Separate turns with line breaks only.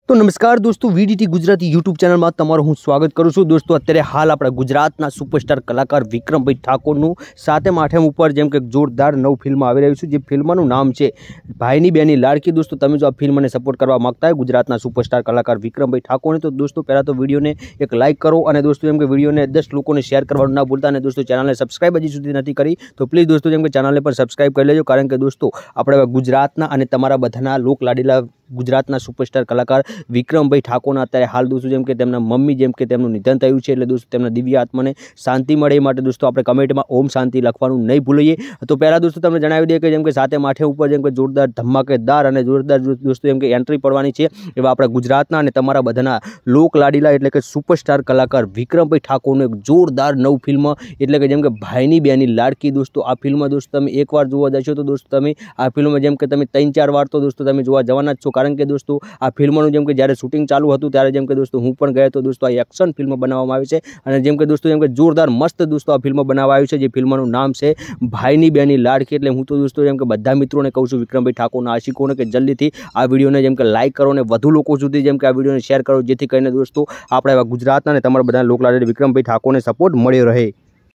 तो नमस्कार दोस्तों, वीडीटी गुजराती यूट्यूब चैनल में तमाરું હું સ્વાગત કરું છું। दोस्तों અત્યારે હાલ આપણા ગુજરાતના સુપરસ્ટાર કલાકાર વિક્રમભાઈ ઠાકોરનું 7મ 8મ ઉપર જેમ કે જોરદાર નવ ફિલ્મ આવી રહ્યું છે, જે ફિલ્મનું નામ છે ભાઈની બેની લાડકી। दोस्तों તમે જો આ ફિલ્મને સપોર્ટ કરવા માંગતા હોય ગુજરાતના સુપરસ્ટાર કલાકાર વિક્રમભાઈ ઠાકોરને, તો दोस्तों પહેલાં તો વિડીયોને એક લાઇક કરો અને दोस्तों જેમ કે વિડીયોને 10 લોકોને શેર કરવાનું ના ભૂલતા। અને दोस्तों ચેનલને સબસ્ક્રાઇબ હજી સુધી નથી કરી તો પ્લીઝ दोस्तों જેમ કે ચેનલને પણ સબસ્ક્રાઇબ કરી લેજો, કારણ કે दोस्तों આપણે ગુજરાતના અને તમારા બધાના લોકલાડીલા ગુજરાતના સુપરસ્ટાર કલાકાર વિક્રમભાઈ ઠાકોરના અત્યારે હાલ दोस्तों જેમ કે તેમના મમ્મી જેમ કે તેમનું નિધન થયું છે, એટલે दोस्तों તેમના દિવ્ય આત્માને શાંતિ મળે એ માટે दोस्तों આપણે કમેન્ટમાં ઓમ શાંતિ લખવાનું નહીં ભૂલીએ। તો પહેલાં दोस्तों તમને જણાવી દઈએ કે જેમ કે 7મ 8મ ઉપર જેમ કે જોરદાર ધમાકેદાર અને જોરદાર दोस्तों જેમ કે એન્ટ્રી પડવાની છે એવા આપણા ગુજરાતના અને તમારા બધાના લોકલાડીલા એટલે કે સુપરસ્ટાર કલાકાર વિક્રમભાઈ ઠાકોરનું એક જોરદાર નવ ફિલ્મ એટલે કે જેમ કે ભાઈની બેની લાડકી। दोस्तों આ ફિલ્મમાં दोस्तों તમે એકવાર જોવા જશો તો दोस्तों તમે આ ફિલ્મમાં જેમ કે તમે 3-4 વાર તો दोस्तों તમે જોવા જવાના જ છો, કારણ કે दोस्तों આ ફિલ્મનું જેમ કે જ્યારે શૂટિંગ ચાલુ હતું ત્યારે જેમ કે दोस्तों હું પણ ગયો તો दोस्तों આ એક્શન ફિલ્મ બનાવવામાં આવી છે અને જેમ કે दोस्तों જેમ કે જોરદાર મસ્ત दोस्तों આ ફિલ્મ બનાવવામાં આવી છે, જે ફિલ્મનું નામ છે ભાઈની બેની લાડકી। એટલે હું તો दोस्तों જેમ કે બધા મિત્રોને કહું છું, વિક્રમભાઈ ઠાકોરના આશિકોને, કે જલ્દીથી આ વિડીયોને જેમ કે લાઇક કરો અને વધુ લોકો સુધી જેમ કે આ વિડીયોને શેર કરો, જેથી કરીને दोस्तों આપણે ગુજરાતના અને તમારા બધા લોકલાડીલા વિક્રમભાઈ ઠાકોરને સપોર્ટ મળ્યો રહે।